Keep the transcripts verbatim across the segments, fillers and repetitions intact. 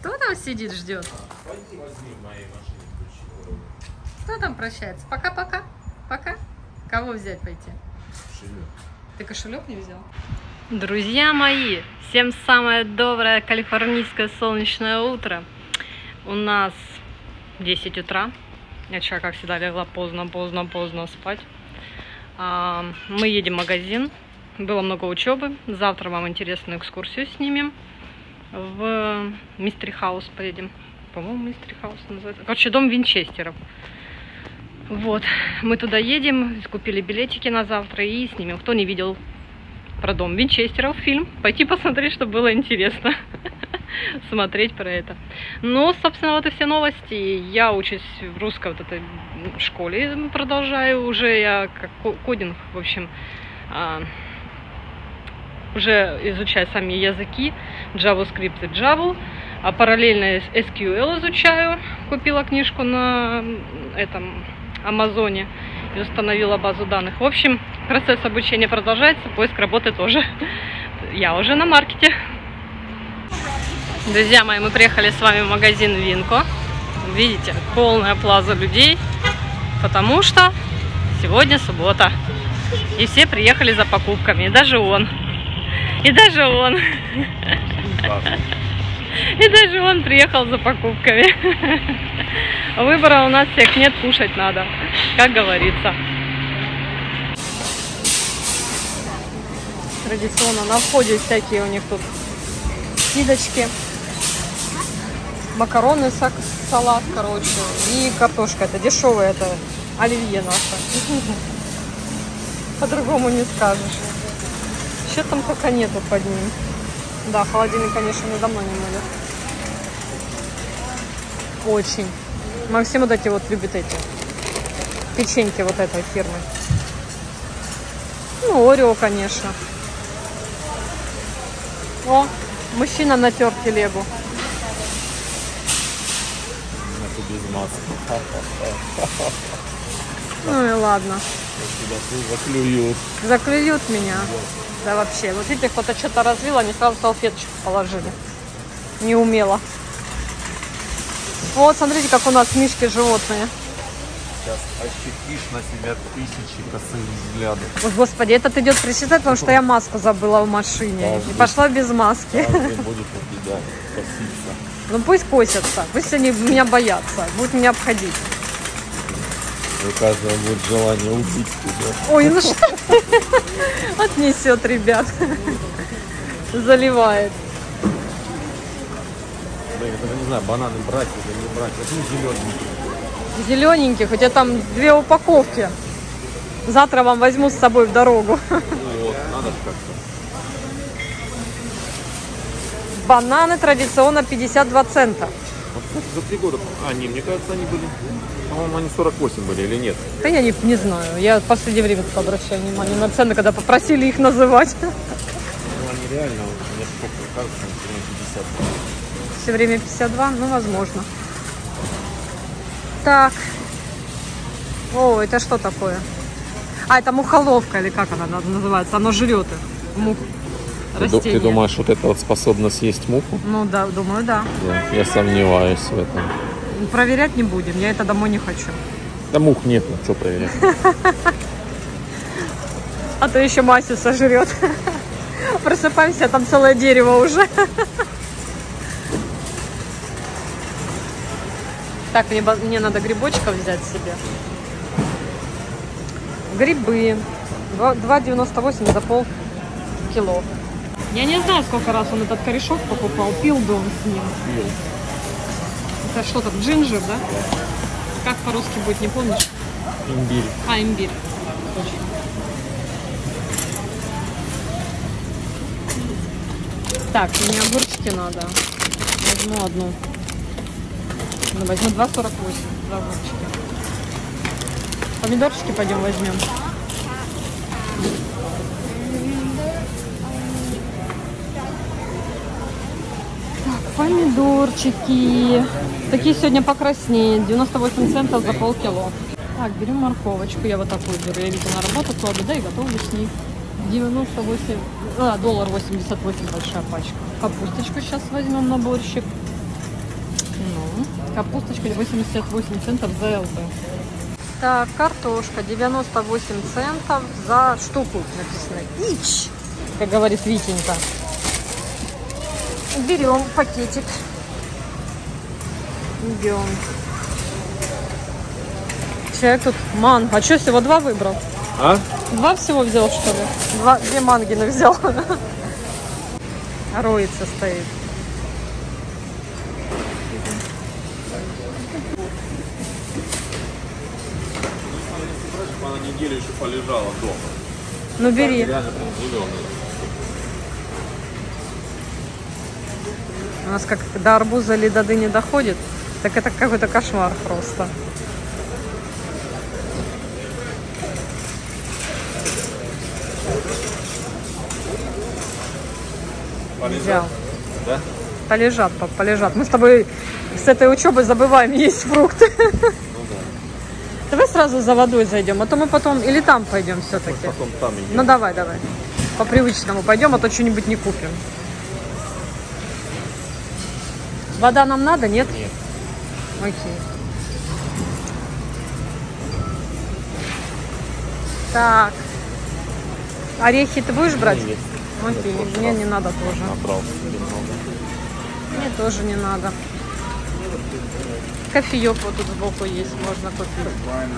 Кто там сидит, ждет? Пойди возьми в моей машине ключи. Кто там прощается? Пока-пока. Пока. Кого взять пойти? Кошелек. Ты кошелек не взял? Друзья мои, всем самое доброе калифорнийское солнечное утро. У нас десять утра. Я вчера, как всегда, легла поздно, поздно, поздно спать. Мы едем в магазин. Было много учебы. Завтра вам интересную экскурсию снимем. В Мистери Хаус поедем. По-моему, Мистери Хаус называется. Короче, дом Винчестеров. Вот. Мы туда едем. Купили билетики на завтра и снимем. Кто не видел про дом Винчестеров фильм, пойти посмотреть, чтобы было интересно смотреть про это. Ну, собственно, вот и все новости. Я учусь в русской вот этой школе, продолжаю уже я как кодинг, в общем, уже изучаю сами языки, JavaScript и Java, а параллельно эс кью эль изучаю. Купила книжку на этом Амазоне и установила базу данных. В общем, процесс обучения продолжается, поиск работы тоже. Я уже на маркете. Друзья мои, мы приехали с вами в магазин Винко. Видите, полная плаза людей, потому что сегодня суббота. И все приехали за покупками, и даже он. И даже он. И даже он приехал за покупками. Выбора у нас всех нет, кушать надо, как говорится. Традиционно на входе всякие у них тут скидочки. Макароны, салат, короче, и картошка. Это дешевая, это оливье наше. По-другому не скажешь. Что там только нету под ним. Да, холодильник, конечно, мы давно не мыли. Очень. Максим вот эти вот любит эти печеньки вот этой фирмы. Ну, Орео, конечно. О, мужчина натер телегу. Это без маски. Ну и ладно. Заклюют. Заклюют меня. Да вообще. Вот видите, кто-то что-то развил, они сразу салфеточку положили. Неумело. Вот, смотрите, как у нас мишки животные. Сейчас ощутишь на себя тысячи косых взглядов. Ой, господи, этот идет причитать, потому что я маску забыла в машине. Каждый, и пошла без маски. Каждый будет у тебя коситься. Ну пусть косятся, пусть они меня боятся, будут меня обходить. У каждого будет желание убить тебя. Ой, ну что? Отнесет, ребят. Заливает. Я даже не знаю, бананы брать или не брать. Возьми зелененькие. Зелененьких, хотя там две упаковки. Завтра вам возьму с собой в дорогу. Ну вот, надо как-то. Бананы традиционно пятьдесят два цента. Вот, кстати, за три года. А, не, мне кажется, они были. По-моему, они сорок восемь были или нет? Да я не, не знаю. Я в последнее время только обращаю внимание на цены, когда попросили их называть. Ну, они реально, мне сколько, кажется, они все время пятьдесят два. Все время пятьдесят два? Ну, возможно. Так. О, это что такое? А, это мухоловка, или как она называется? Оно жрет их, мух. Ты, ты думаешь, вот это вот способно съесть муху? Ну да, думаю, да. Да, я сомневаюсь в этом. Проверять не будем, я это домой не хочу. Да мух нет, ну что проверять? А то еще Масю сожрет. Просыпаемся, там целое дерево уже. Так, мне, мне надо грибочков взять себе. Грибы. два девяносто восемь за полкило. Я не знаю, сколько раз он этот корешок покупал. Пил бы он с ним. Пил. Это что там, джинджер, да? Как по-русски будет, не помнишь? Имбирь. А, имбирь. Точно. Так, мне огурчики надо. Возьму одну. Ну, возьму два сорок восемь за огурчики. Помидорчики пойдем возьмем. Так, помидорчики. Такие сегодня покраснее. девяносто восемь центов за полкило. Так, берем морковочку. Я вот такую беру. Я видела на работу кладу, да, и готовлю с ней. девяносто восемь, а, доллар восемьдесят восемь большая пачка. Капусточку сейчас возьмем на борщик. Капусточка восемьдесят восемь центов за ЛБ. Так, картошка девяносто восемь центов за штуку написано. Ич, как говорит Витенька. Берем пакетик. Идем. Человек тут манго. А что, всего два выбрал? А? Два всего взял, что ли? Два, две мангины взял. Роется стоит. Она неделю еще полежала дома. Ну бери. Реально прям зеленая. У нас как до арбуза или до дыни доходит, так это какой-то кошмар просто. Полежал? Взял. Да? Полежат, пап, полежат. Мы с тобой с этой учебой забываем есть фрукты. Ну да. Давай сразу за водой зайдем, а то мы потом или там пойдем все-таки. Потом там идем. Ну давай, давай. По привычному пойдем, а то что-нибудь не купим. Вода нам надо, нет? Нет. Окей. Так. Орехи ты будешь брать? Нет. Окей, мне не надо тоже. Набрал себе много. Мне тоже не надо. Кофеек вот тут сбоку есть, можно купить.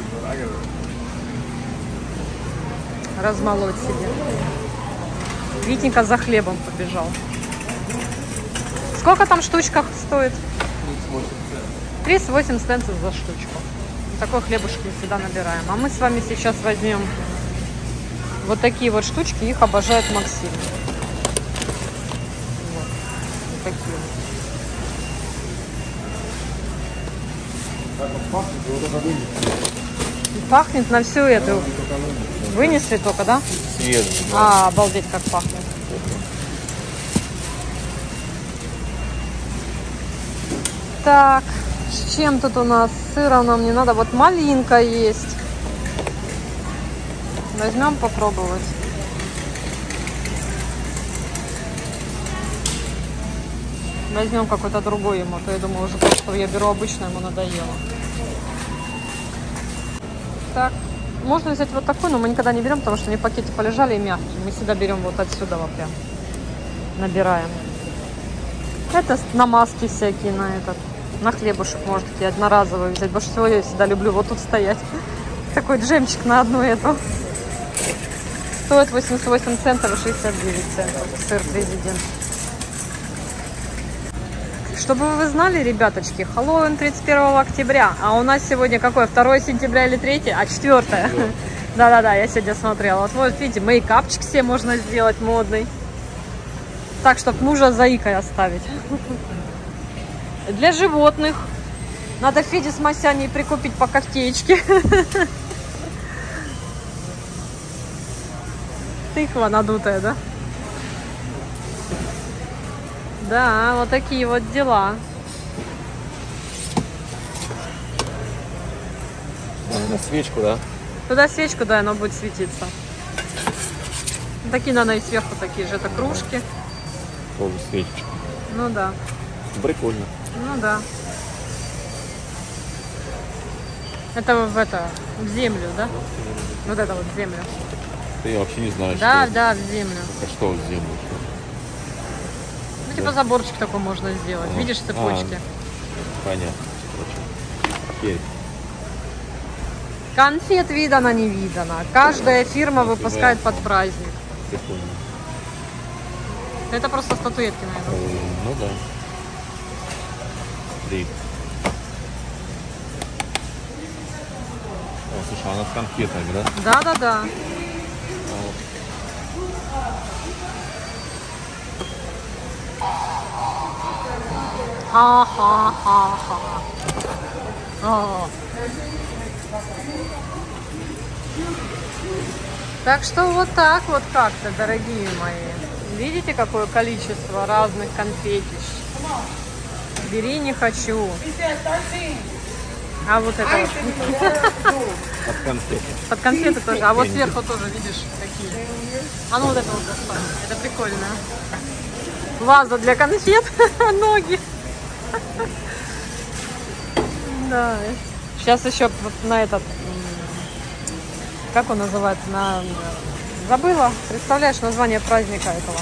Размолоть себе. Витенька за хлебом побежал. Сколько там штучка стоит? тридцать восемь центов за штучку. Такой хлебушек мы всегда набираем. А мы с вами сейчас возьмем вот такие вот штучки. Их обожает Максим. Вот, вот такие вот. Пахнет на всю эту. Вынесли только, да? Свежий. А, обалдеть, как пахнет. Так, с чем тут у нас? Сыра нам не надо. Вот малинка есть. Возьмем попробовать. Возьмем какой-то другой ему. То я думаю, уже то, что я беру обычное, ему надоело. Так, можно взять вот такой, но мы никогда не берем, потому что они в пакете полежали и мягкие. Мы всегда берем вот отсюда вот прям. Набираем. Это намазки всякие на этот. На хлебушек можно такие одноразовые взять. Больше всего я всегда люблю вот тут стоять. Такой джемчик на одну эту. Стоит восемьдесят восемь центов и шестьдесят девять центов. Сыр президент. Чтобы вы знали, ребяточки, Хэллоуин тридцать первого октября. А у нас сегодня какое? второе сентября или третье? А четвёртое. Да-да-да, я сегодня смотрела. Вот, вот видите, мейкапчик себе можно сделать модный. Так, чтобы мужа заикой оставить. Для животных надо Феде с Масяней прикупить по кофтеечке. Тыква надутая, да? Да, вот такие вот дела. На свечку, да? Туда свечку, да, оно будет светиться. Такие, наверное, и сверху такие же. Это кружки. Тоже свечечка. Ну да. Прикольно. Ну да. Это в это, в землю, да? Вот это вот в землю. Да я вообще не знаю, Да, что да, в землю. это. Что в землю? Ну, типа заборчик такой можно сделать. Ага. Видишь, цепочки. А, понятно. Окей. Конфет видано, не видано. Каждая фирма выпускает под праздник. Прикольно. Это просто статуэтки, наверное. Э, Ну да. Три. О, слушай, она с конфетами, да? Да, да, да. Ха-ха-ха-ха. О. Так что вот так вот как-то, дорогие мои. Видите, какое количество разных конфетищ? Бери, не хочу. А вот это вот. Под конфеты. Под конфеты тоже. А вот сверху тоже, видишь, какие. А ну вот это вот достань. Это прикольно. Ваза для конфет. Ноги. Да. Сейчас еще вот на этот, как он называется, на... Забыла. Представляешь название праздника этого?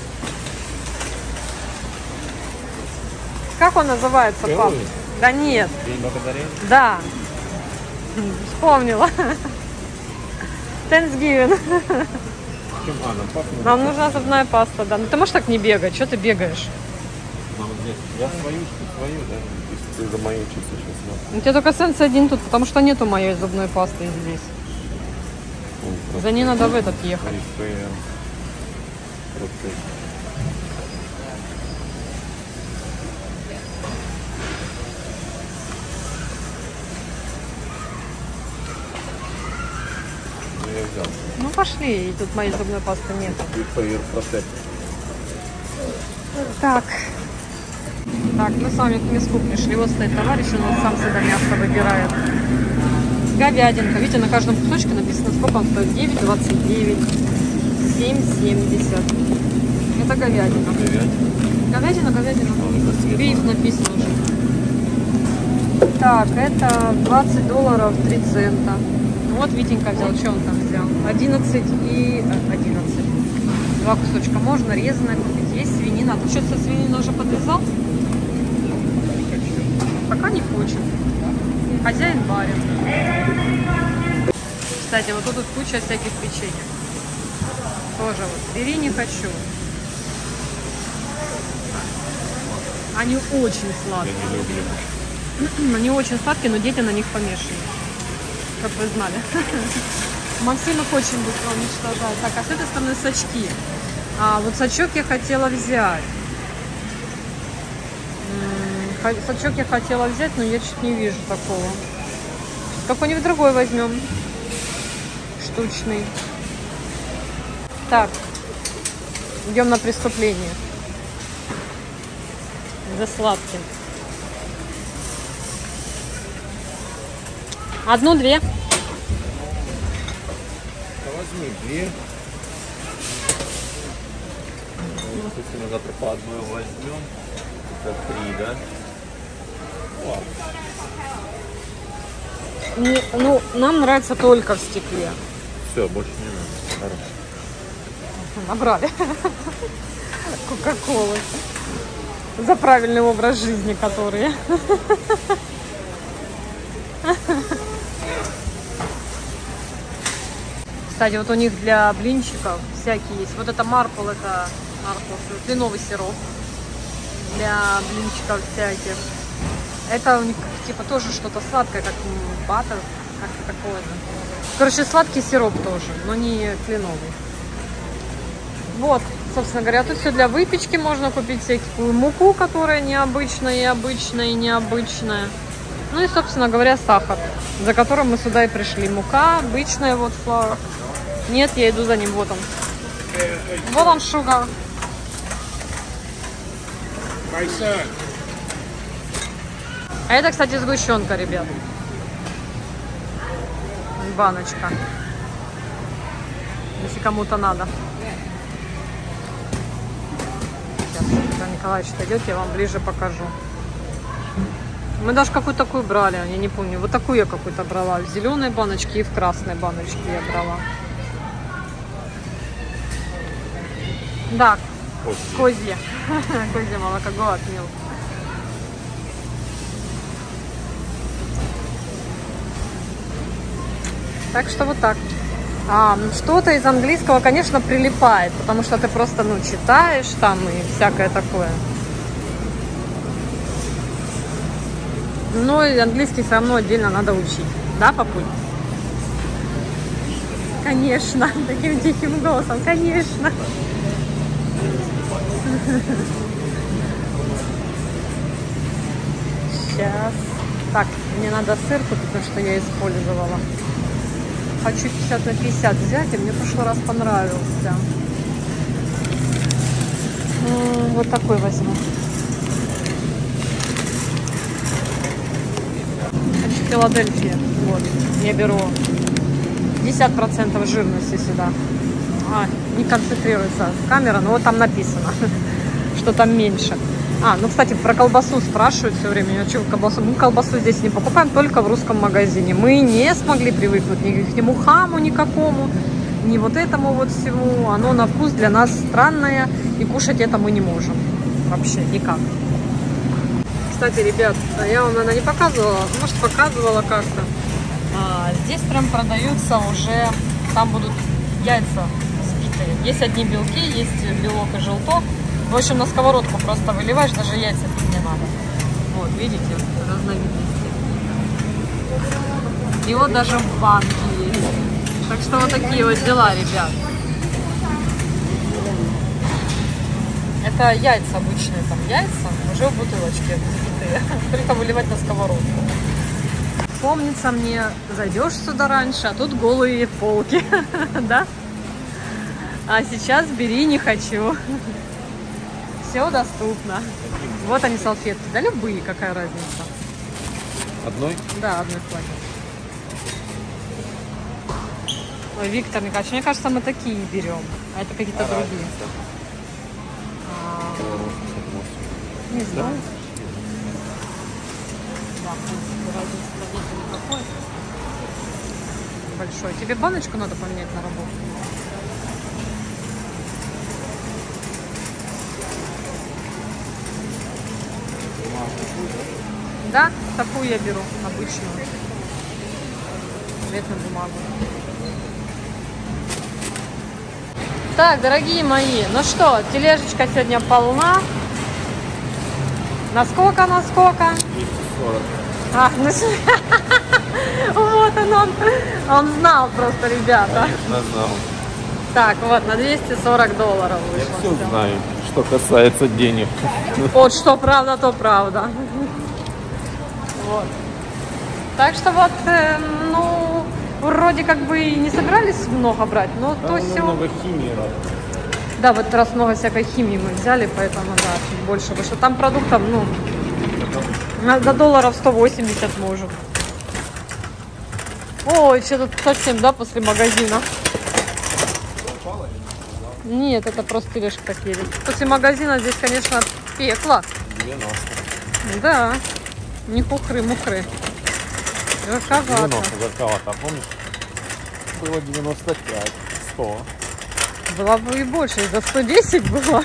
Как он называется, пап? Да нет. День благодарения? Да. Вспомнила. Thanksgiving. Чем? А, нам пахнет. Нам нужна зубная паста, да. Ну ты можешь так не бегать? Что ты бегаешь? Я свою, что свою, да? Если ты за мою чисто сейчас. У тебя только сенс один тут, потому что нету моей зубной пасты здесь. О, за ней надо в этот ехать. Я взял. Ну пошли, и тут моей зубной пасты нет. Так. Так, мы с вами к мяску пришли. Вот стоит товарищ, он нас сам всегда мясо выбирает. Говядинка. Видите, на каждом кусочке написано, сколько он стоит. девять двадцать девять. семь семьдесят. Это говядина. Говядина, говядина. Биф написано уже. Так, это двадцать долларов три цента. Вот Витенька взял. Что он там взял? одиннадцать и одиннадцать. Два кусочка можно резаное купить. Есть свинина. Ты что-то со свининой уже подвязал? Пока не хочет. Хозяин барин. Кстати, вот тут куча всяких печеньев. Тоже вот. Бери, не хочу. Они очень сладкие. Я не люблю. Они очень сладкие, но дети на них помешаны. Как вы знали. Максим их очень быстро уничтожает. Так, а с этой стороны сачки. А, вот сачок я хотела взять. Сачок я хотела взять, но я чуть не вижу такого. Какой-нибудь другой возьмем. Штучный. Так. Идем на преступление. За сладким. Одну-две. Да возьми две. Если мы завтра по одной возьмем, это три, да? Не, ну, нам нравится только в стекле. Все, больше не надо. Хорошо. Набрали кока-колы за правильный образ жизни, которые. Кстати, вот у них для блинчиков всякие есть. Вот это марпл, это марпл, кленовый сироп для блинчиков всяких. Это у них типа тоже что-то сладкое, как баттер, как такое-то. Короче, сладкий сироп тоже, но не кленовый. Вот, собственно говоря, тут все для выпечки можно купить всякую муку, которая необычная и обычная и необычная. Ну и, собственно говоря, сахар, за которым мы сюда и пришли. Мука обычная, вот флауэр. Нет, я иду за ним, вот он. Вот он, шугар. А это, кстати, сгущенка, ребят. Баночка. Если кому-то надо. Сейчас, когда Николаевич идет, я вам ближе покажу. Мы даже какую-то такую брали, я не помню. Вот такую я какую-то брала. В зеленой баночке и в красной баночке я брала. Да, козье. Козье молоко, goat milk. Так что вот так. А, что-то из английского, конечно, прилипает, потому что ты просто, ну, читаешь там и всякое такое. Но и английский все равно отдельно надо учить. Да, папуль? Конечно, таким тихим голосом, конечно. Сейчас. Так, мне надо сыр купить, потому что я использовала. Хочу пятьдесят на пятьдесят взять, и мне в прошлый раз понравился. Вот такой возьму. Хочу Филадельфия. Вот, я беру пятьдесят процентов жирности сюда. А, не концентрируется камера, но вот там написано, что там меньше. А, ну, кстати, про колбасу спрашивают все время. Что, колбасу? Мы колбасу здесь не покупаем, только в русском магазине. Мы не смогли привыкнуть ни к нему хаму никакому, ни вот этому вот всему. Оно на вкус для нас странное, и кушать это мы не можем. Вообще никак. Кстати, ребят, я вам, наверное, не показывала, может, показывала как-то. А, здесь прям продаются уже, там будут яйца взбитые. Есть одни белки, есть белок и желток. В общем, на сковородку просто выливаешь, даже яйца пить не надо. Вот, видите, разновидности. И вот даже в банке есть. Так что вот такие вот дела, ребят. Это яйца обычные, там яйца, уже в бутылочке взбитые. Только выливать на сковородку. Помнится мне, зайдешь сюда раньше, а тут голые полки, да? А сейчас бери, не хочу. Все доступно. Вот они салфетки, да любые, какая разница? Одной? Да, одной хватит. Ой, Виктор Николаевич, мне кажется, мы такие берем, а это какие-то А другие. А, не знаю. Да, в принципе, разницы нет никакой. Большой. Тебе баночку надо поменять на работу? Да, такую я беру, обычную. Цветную бумагу. Так, дорогие мои, ну что, тележечка сегодня полна. Насколько, насколько? двести сорок. А, ну, вот он, он, он знал просто, ребята. Конечно, знал. Так, вот, на двести сорок долларов вышло. Я все всё. знаю, что касается денег. Вот что правда, то правда. Вот. Так что вот, э, ну, вроде как бы и не собирались много брать, но Там то все. много химии. Да, в этот раз много всякой химии мы взяли, поэтому, да, чуть больше вышло. Там продуктов, ну, на- до долларов сто восемьдесят может. Ой, что тут совсем, да, после магазина? Нет, это просто тележка так едет. После магазина здесь, конечно, пекло. девяносто. Да, не хухры-мухры. Жарковато. девяносто жарковато, а помнишь? Было девяносто пять, сто. Было бы и больше, и за сто десять было.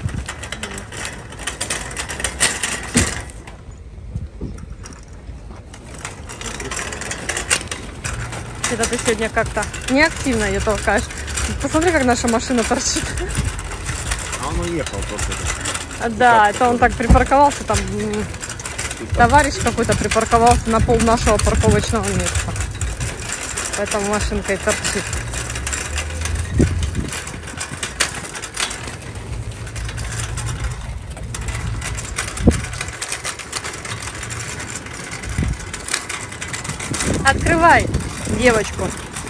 Это ты сегодня как-то неактивно ее толкаешь. Посмотри, как наша машина торчит. А он уехал просто. А, Да, это он так припарковался, там м, товарищ какой-то припарковался на пол нашего парковочного места. Поэтому машинка и торчит. Открывай девочку.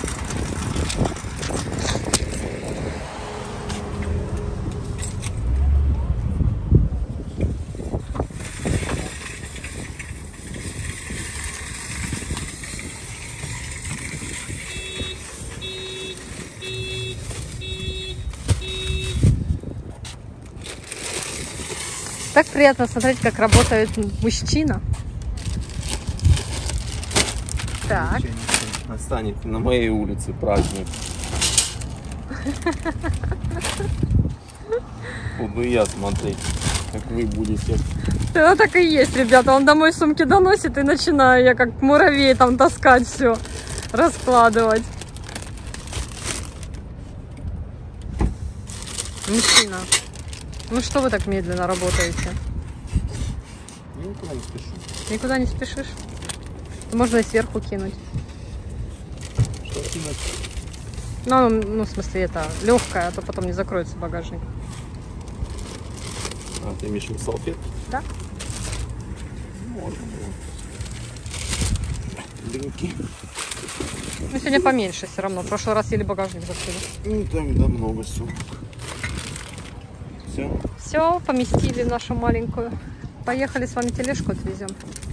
Так приятно смотреть, как работает мужчина. Так. Настанет на моей улице праздник. Буду я смотреть, как вы будете. Да, так и есть, ребята. Он домой сумки доносит, и начинаю я как муравей там таскать все, раскладывать. Мужчина, ну что вы так медленно работаете? Никуда не спешу. Никуда не спешишь? Можно и сверху кинуть. Что кинуть? Ну, ну, в смысле, это легкое, а то потом не закроется багажник. А, ты имеешь в виду салфетки? Да? Можно было. Дринки. Ну, сегодня поменьше все равно. В прошлый раз еле багажник закрыли. Ну, там, да, много сумок. Все. Все, поместили в нашу маленькую. Поехали с вами тележку отвезем.